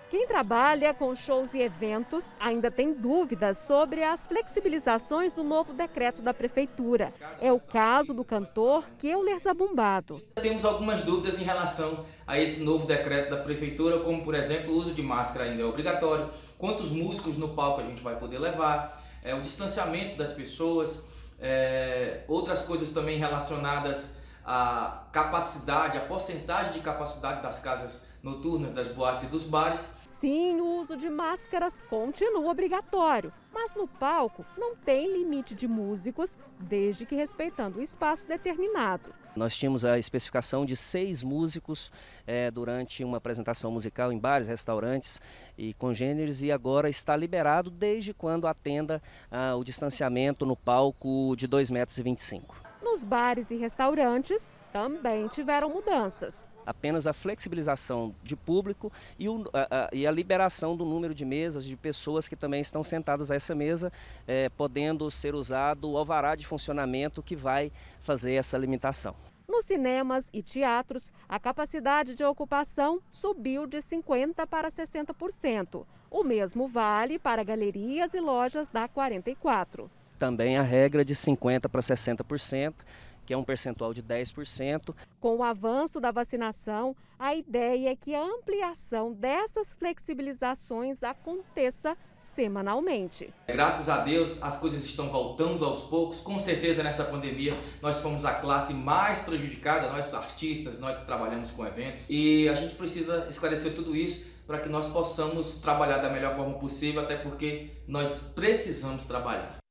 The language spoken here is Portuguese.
Quem trabalha com shows e eventos ainda tem dúvidas sobre as flexibilizações do novo decreto da Prefeitura. É o caso do cantor Keuler Zabumbado. Temos algumas dúvidas em relação a esse novo decreto da Prefeitura, como, por exemplo, o uso de máscara ainda é obrigatório, quantos músicos no palco a gente vai poder levar, o distanciamento das pessoas, outras coisas também relacionadas à capacidade, a porcentagem de capacidade das casas noturnas, das boates e dos bares. Sim, o uso de máscaras continua obrigatório, mas no palco não tem limite de músicos, desde que respeitando o espaço determinado. Nós tínhamos a especificação de 6 músicos durante uma apresentação musical em bares, restaurantes e congêneres, e agora está liberado desde quando atenda o distanciamento no palco de 2,25 m. Nos bares e restaurantes também tiveram mudanças. Apenas a flexibilização de público e a liberação do número de mesas, de pessoas que também estão sentadas a essa mesa, podendo ser usado o alvará de funcionamento que vai fazer essa limitação. Nos cinemas e teatros, a capacidade de ocupação subiu de 50% para 60%. O mesmo vale para galerias e lojas da 44. Também a regra de 50% para 60%, que é um percentual de 10%. Com o avanço da vacinação, a ideia é que a ampliação dessas flexibilizações aconteça semanalmente. Graças a Deus, as coisas estão voltando aos poucos. Com certeza, nessa pandemia, nós fomos a classe mais prejudicada, nós artistas, nós que trabalhamos com eventos. E a gente precisa esclarecer tudo isso para que nós possamos trabalhar da melhor forma possível, até porque nós precisamos trabalhar.